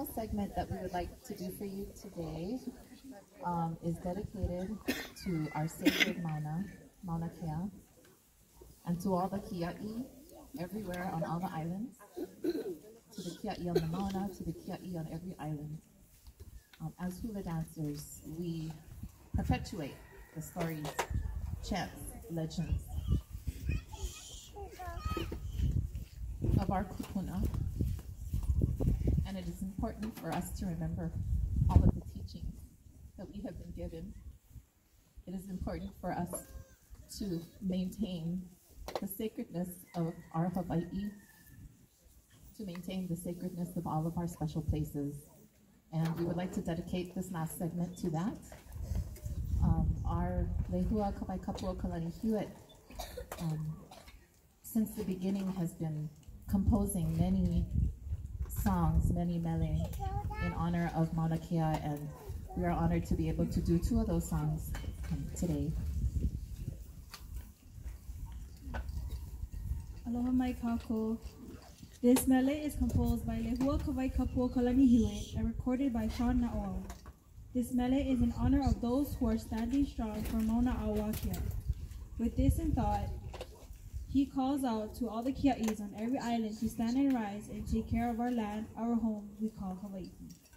last segment that we would like to do for you today is dedicated to our sacred Mauna, Mauna Kea, and to all the Kia'i everywhere on all the islands, to the Kia'i on the Mauna, to the Kia'i on every island. As hula dancers, we perpetuate the stories, chants, legends of our kupuna, and it is important for us to remember all of the teachings that we have been given. It is important for us to maintain the sacredness of our Hawaii, to maintain the sacredness of all of our special places. And we would like to dedicate this last segment to that. Our Lehua Kawaikapu O Ka Lahui since the beginning has been composing many songs, many mele in honor of Mauna Kea, and we are honored to be able to do two of those songs today. Aloha mai kako. This mele is composed by Lehua Kawaikapu O Ka Lahui and recorded by Sean Na'oa. This mele is in honor of those who are standing strong for Mauna Awakia. With this in thought, he calls out to all the Kia'is on every island to stand and rise and take care of our land, our home we call Hawaii.